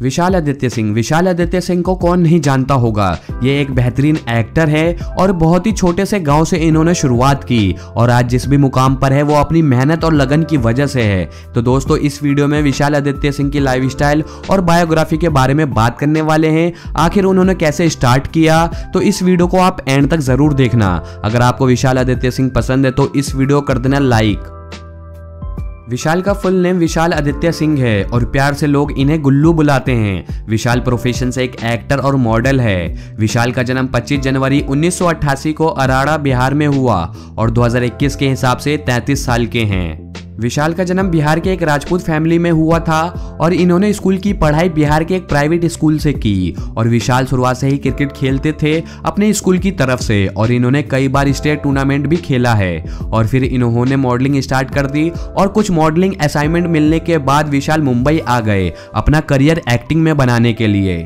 विशाल आदित्य सिंह को कौन नहीं जानता होगा। ये एक बेहतरीन एक्टर है और बहुत ही छोटे से गांव से इन्होंने शुरुआत की और आज जिस भी मुकाम पर है वो अपनी मेहनत और लगन की वजह से है। तो दोस्तों इस वीडियो में विशाल आदित्य सिंह की लाइफस्टाइल और बायोग्राफी के बारे में बात करने वाले हैं। आखिर उन्होंने कैसे स्टार्ट किया, तो इस वीडियो को आप एंड तक जरूर देखना। अगर आपको विशाल आदित्य सिंह पसंद है तो इस वीडियो कर देना लाइक। विशाल का फुल नेम विशाल आदित्य सिंह है और प्यार से लोग इन्हें गुल्लू बुलाते हैं। विशाल प्रोफेशन से एक एक्टर और मॉडल है। विशाल का जन्म 25 जनवरी 1988 को अराड़ा बिहार में हुआ और 2021 के हिसाब से 33 साल के हैं। विशाल का जन्म बिहार के एक राजपूत फैमिली में हुआ था और इन्होंने स्कूल की पढ़ाई बिहार के एक प्राइवेट स्कूल से की और विशाल शुरुआत से ही क्रिकेट खेलते थे अपने स्कूल की तरफ से और इन्होंने कई बार स्टेट टूर्नामेंट भी खेला है। और फिर इन्होंने मॉडलिंग स्टार्ट कर दी और कुछ मॉडलिंग असाइनमेंट मिलने के बाद विशाल मुंबई आ गए अपना करियर एक्टिंग में बनाने के लिए।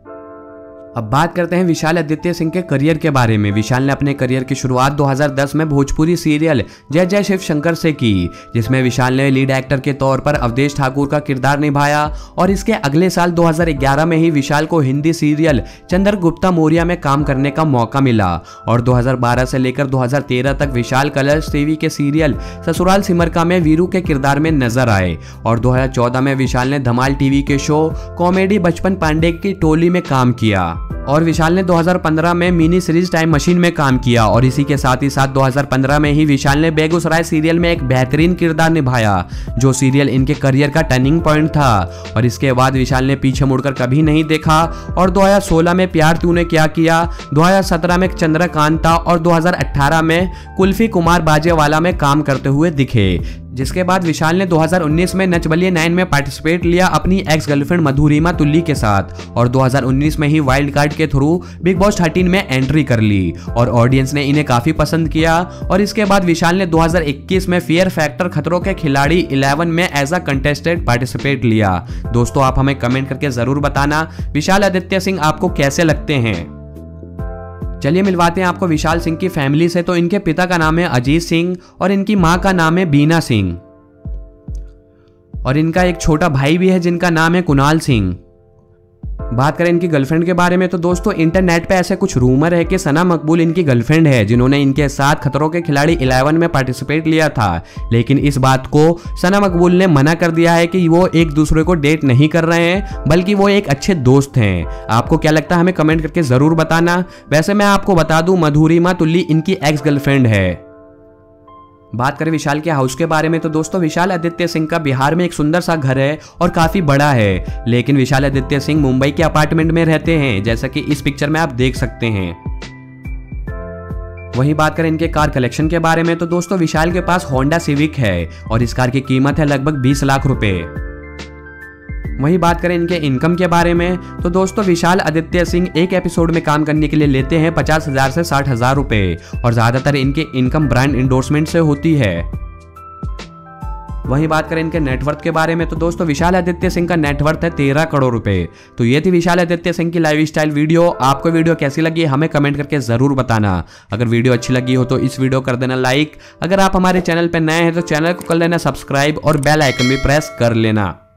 अब बात करते हैं विशाल आदित्य सिंह के करियर के बारे में। विशाल ने अपने करियर की शुरुआत 2010 में भोजपुरी सीरियल जय जय शिव शंकर से की, जिसमें विशाल ने लीड एक्टर के तौर पर अवधेश ठाकुर का किरदार निभाया। और इसके अगले साल 2011 में ही विशाल को हिंदी सीरियल चंद्रगुप्ता मौर्य में काम करने का मौका मिला और 2012 से लेकर 2013 तक विशाल कलर्स टीवी के सीरियल ससुराल सिमरका में वीरू के किरदार में नजर आए। और 2014 में विशाल ने धमाल टीवी के शो कॉमेडी बचपन पांडे की टोली में काम किया और विशाल ने 2015 में मिनी सीरीज टाइम मशीन में काम किया। और इसी के साथ ही साथ 2015 में ही विशाल ने बेगूसराय सीरियल में एक बेहतरीन किरदार निभाया, जो सीरियल इनके करियर का टर्निंग पॉइंट था। और इसके बाद विशाल ने पीछे मुड़कर कभी नहीं देखा और 2016 में प्यार तूने क्या किया, 2017 में चंद्रकांता और 2018 में कुल्फी कुमार बाजेवाला में काम करते हुए दिखे। जिसके बाद विशाल ने 2019 में नच बलिए 9 में पार्टिसिपेट लिया अपनी एक्स गर्लफ्रेंड मधुरिमा तुल्ली के साथ और 2019 में ही वाइल्ड कार्ड के थ्रू बिग बॉस 13 में एंट्री कर ली और ऑडियंस ने इन्हें काफी पसंद किया। और इसके बाद विशाल ने 2021 में फियर फैक्टर खतरों के खिलाड़ी 11 में एज अ कंटेस्टेंट पार्टिसिपेट लिया। दोस्तों आप हमें कमेंट करके जरूर बताना विशाल आदित्य सिंह आपको कैसे लगते हैं। चलिए मिलवाते हैं आपको विशाल सिंह की फैमिली से। तो इनके पिता का नाम है अजीत सिंह और इनकी मां का नाम है बीना सिंह और इनका एक छोटा भाई भी है जिनका नाम है कुणाल सिंह। बात करें इनकी गर्लफ्रेंड के बारे में तो दोस्तों इंटरनेट पे ऐसे कुछ रूमर है कि सना मकबूल इनकी गर्लफ्रेंड है, जिन्होंने इनके साथ खतरों के खिलाड़ी 11 में पार्टिसिपेट लिया था। लेकिन इस बात को सना मकबूल ने मना कर दिया है कि वो एक दूसरे को डेट नहीं कर रहे हैं, बल्कि वो एक अच्छे दोस्त हैं। आपको क्या लगता है हमें कमेंट करके जरूर बताना। वैसे मैं आपको बता दूं मधुरिमा तुल्ली इनकी एक्स गर्लफ्रेंड है। बात करें विशाल के हाउस के बारे में तो दोस्तों विशाल आदित्य सिंह का बिहार में एक सुंदर सा घर है और काफी बड़ा है। लेकिन विशाल आदित्य सिंह मुंबई के अपार्टमेंट में रहते हैं, जैसा कि इस पिक्चर में आप देख सकते हैं। वहीं बात करें इनके कार कलेक्शन के बारे में तो दोस्तों विशाल के पास होंडा सिविक है और इस कार की कीमत है लगभग 20 लाख रुपए। वहीं बात करें इनके इनकम के बारे में तो दोस्तों विशाल आदित्य सिंह एक एपिसोड में काम करने के लिए लेते हैं 50,000 से 60,000 रुपए और ज्यादातर इनके इनकम ब्रांड इंडोर्समेंट से होती है। वहीं बात करें इनके नेटवर्थ के बारे में तो दोस्तों विशाल आदित्य सिंह का नेटवर्थ है 13 करोड़ रुपए। तो ये थी विशाल आदित्य सिंह की लाइफस्टाइल वीडियो। आपको वीडियो कैसी लगी हमें कमेंट करके जरूर बताना। अगर वीडियो अच्छी लगी हो तो इस वीडियो कर देना लाइक। अगर आप हमारे चैनल पर नए हैं तो चैनल को कर लेना सब्सक्राइब और बेल आइकन भी प्रेस कर लेना।